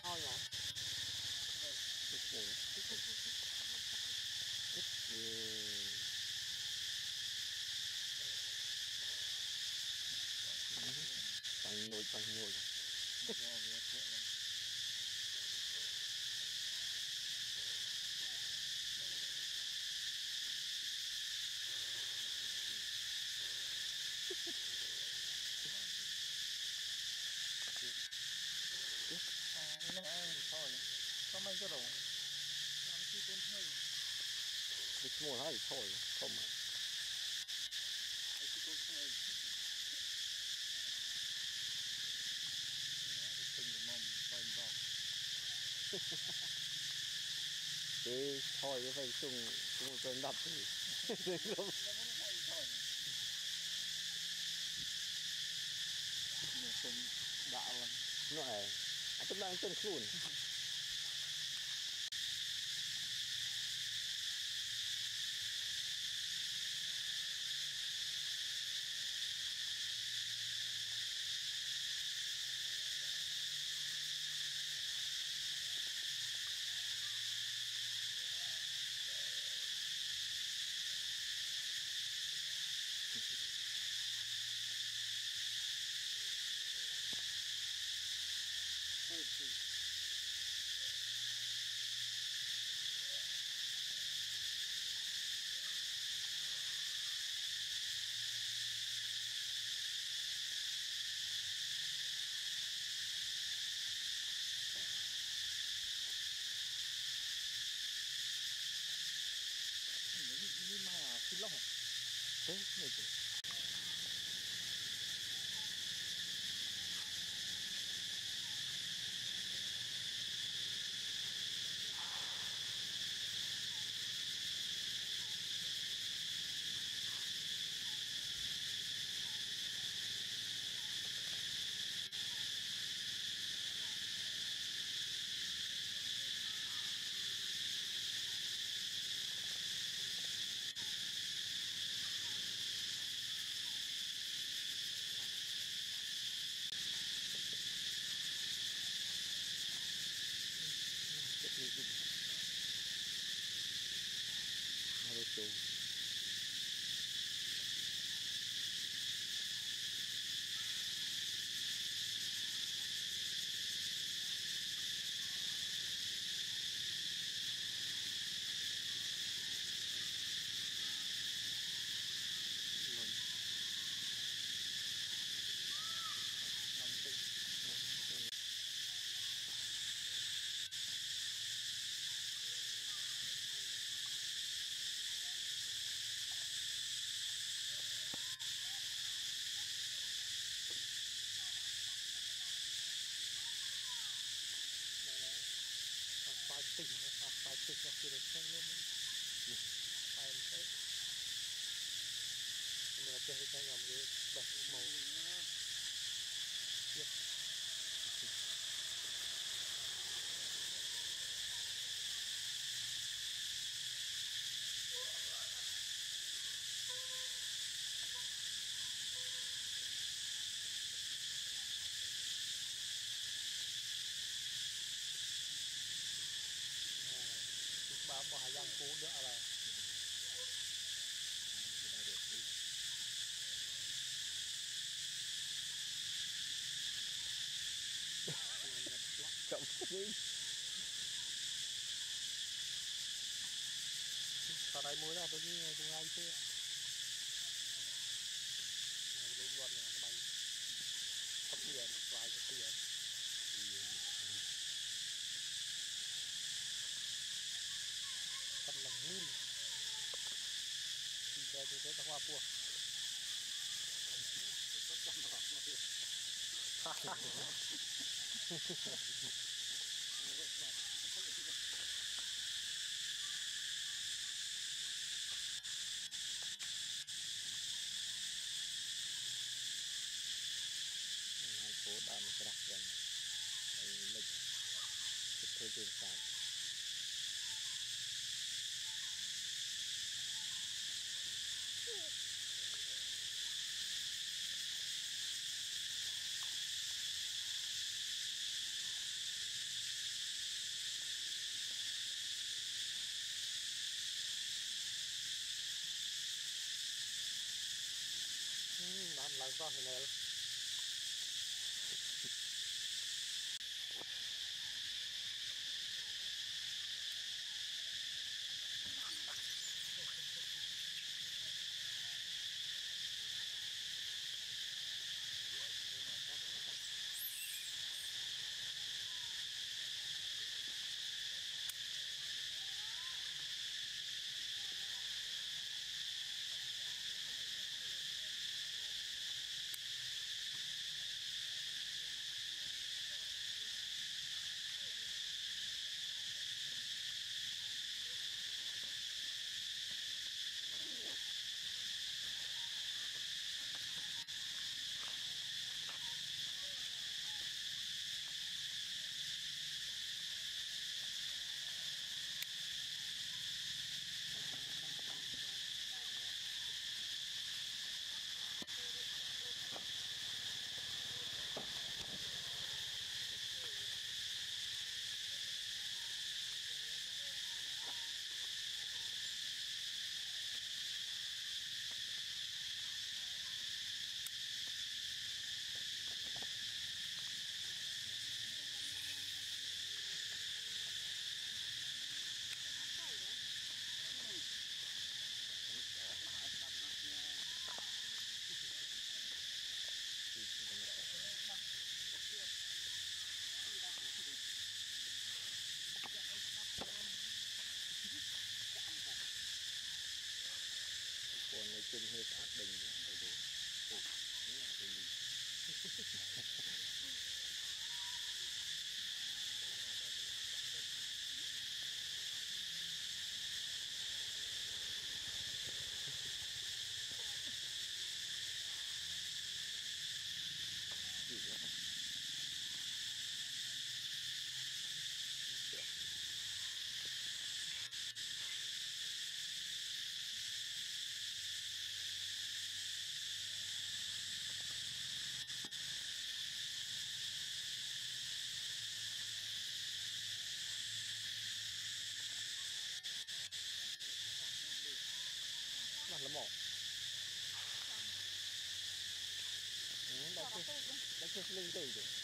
Thôi nhỉ. Bánh nhồi. Thôi, có mấy cái đồ. Cái mua hơi thôi, không mà. Cái thôi cái phải chung một cơn đập thì không. Đạo lắm. Nó này, chúng đang chân khuôn. Nhưng mà xin lỗi. Thế này chứ. Hãy subscribe Fighting, fighting là khi được xem lên. Phải thế. Mà chơi cái ngầm cái bật màu. Bà bỏ hai giang cú nữa là cộng đi. sau đây muối ra tôi như chúng anh chứ. Lên luôn là bánh có tiền, vài cái tiền. Thật là ngun. Thì cái hoa cua. Thành phố đã một cái đặc gần lịch thời trường sàn. to thế này còn nói chung hơi áp đình đầy đủ mặt là mỏ đã chưa linh tử rồi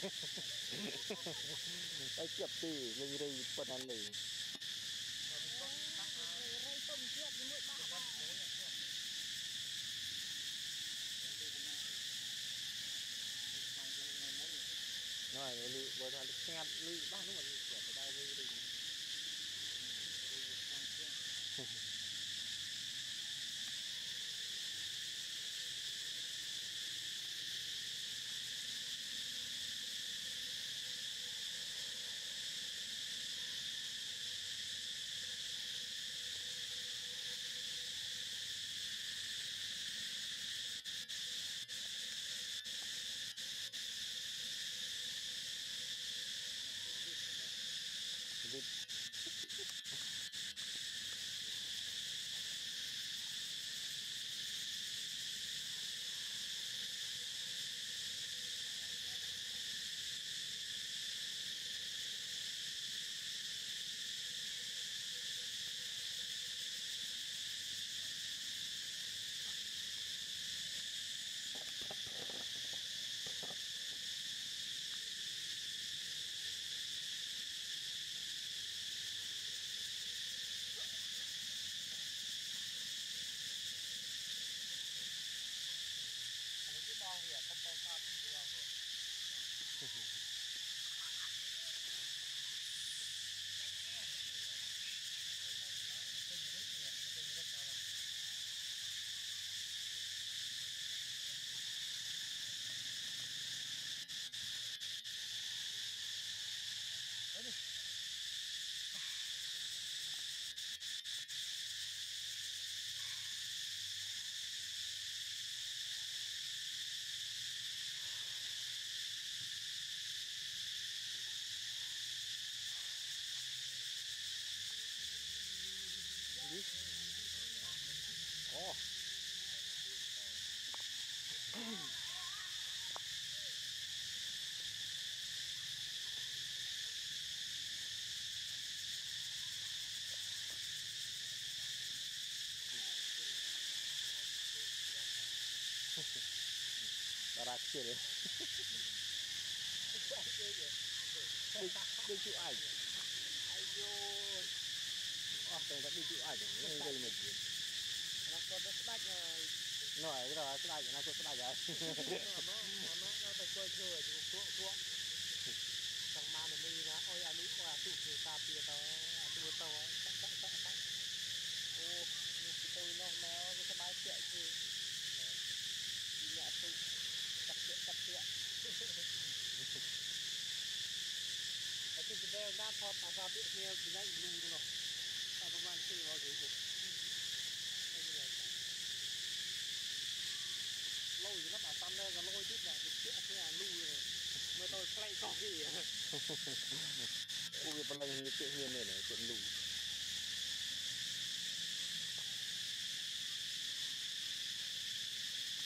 ได้เก็บตีเลยเลยปนนั้นเลย nói lư bữa nay ngắt lư bao nó mình ket ở đây lư đi vịt bao hiện không bao xa thì bao hiện oh bà ra kia đấy đi chịu ảnh tao đã đi chịu ảnh rồi gây mệt gì nó có đất đạch nói cái đó cái này nó có cái này nó ta chơi chơi ruộng trong mà mình là ôi anh ấy qua tụ người ta bia tao tụ tao ô tôi nó méo cái bài chuyện gì nhà tụ cặp chuyện cái đây đã thọt ra biết nghe thì ngay lù rồi taประมาณ400cái gì lôi nó bảo tâm đây là lôi tiếp là được chuyện cái là lù rồi mới tôi play có gì ui cái lần như chuyện như này chuyện lù